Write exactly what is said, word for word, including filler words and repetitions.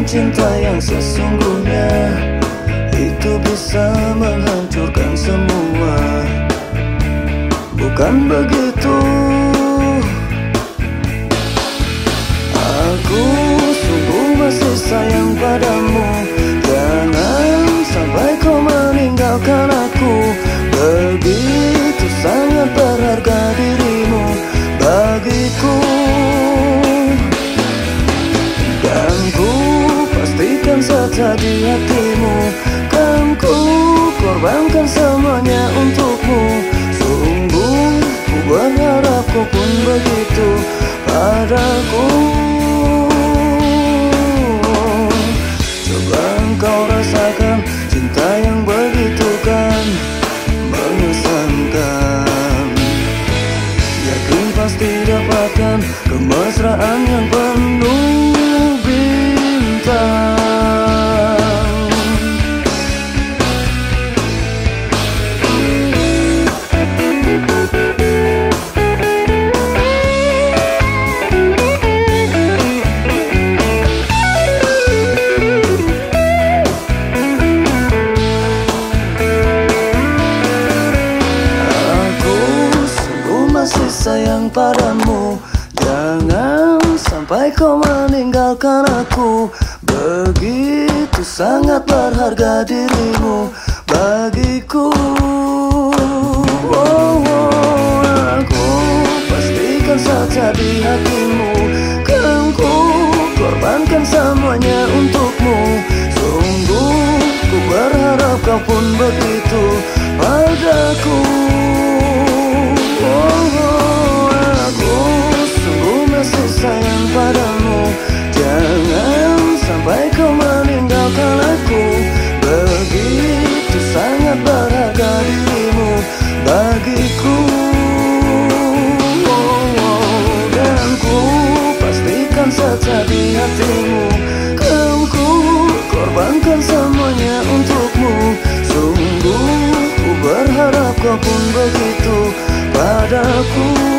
cinta yang sesungguhnya itu bisa menghancurkan semua. Bukan begitu. Aku sungguh masih sayang padamu. Jangan sampai kau meninggalkan aku. Begitu sangat berharga dirimu bagiku. Dan ku pastikan saja di hatimu, kan ku korbankan semuanya untukmu. Sungguh ku berharap kau pun begitu padaku. Coba engkau rasakan cinta yang begitu kan mengesankan. Yakin pasti dapatkan kemesraan yang penuh bintang. Masih sayang padamu. Jangan sampai kau meninggalkan aku. Begitu sangat berharga dirimu bagiku. Oh, oh, aku pastikan saja di hatimu, kan ku korbankan semuanya untukmu. Sungguh ku berharap kau pun begitu padaku. Sayang padamu. Jangan sampai kau meninggalkan aku. Begitu sangat berharga dirimu bagiku. Oh, oh, dan ku pastikan saja di hatimu, kan ku korbankan semuanya untukmu. Sungguh ku berharap kau pun begitu padaku.